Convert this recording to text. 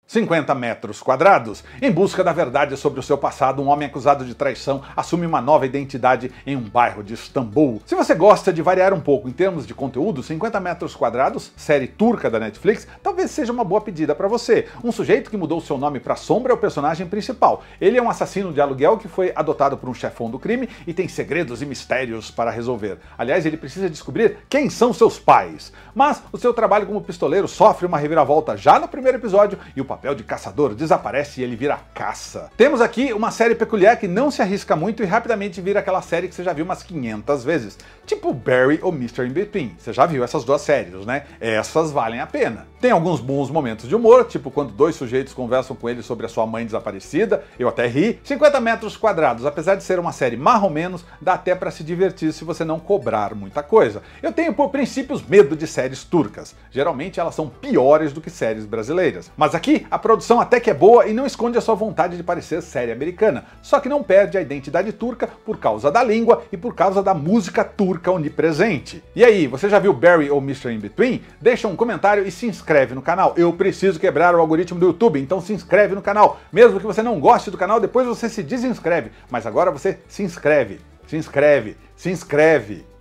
50 metros quadrados. Em busca da verdade sobre o seu passado, um homem acusado de traição assume uma nova identidade em um bairro de Istambul. Se você gosta de variar um pouco em termos de conteúdo, 50 metros quadrados, série turca da Netflix, talvez seja uma boa pedida para você. Um sujeito que mudou seu nome para Sombra é o personagem principal. Ele é um assassino de aluguel que foi adotado por um chefão do crime e tem segredos e mistérios para resolver. Aliás, ele precisa descobrir quem são seus pais. Mas o seu trabalho como pistoleiro sofre uma reviravolta já no primeiro episódio e o papel de caçador desaparece e ele vira caça. Temos aqui uma série peculiar que não se arrisca muito e rapidamente vira aquela série que você já viu umas 500 vezes. Tipo Barry ou Mr. In-Between. Você já viu essas duas séries, né? Essas valem a pena. Tem alguns bons momentos de humor, tipo quando dois sujeitos conversam com ele sobre a sua mãe desaparecida, eu até ri. 50 metros quadrados, apesar de ser uma série mais ou menos, dá até pra se divertir se você não cobrar muita coisa. Eu tenho por princípios medo de séries turcas. Geralmente elas são piores do que séries brasileiras. Mas aqui a produção até que é boa e não esconde a sua vontade de parecer série americana, só que não perde a identidade turca por causa da língua e por causa da música turca onipresente. E aí, você já viu Barry ou Mr. In-Between? Deixa um comentário e se inscreve no canal. Eu preciso quebrar o algoritmo do YouTube, então se inscreve no canal. Mesmo que você não goste do canal, depois você se desinscreve. Mas agora você se inscreve, se inscreve, se inscreve.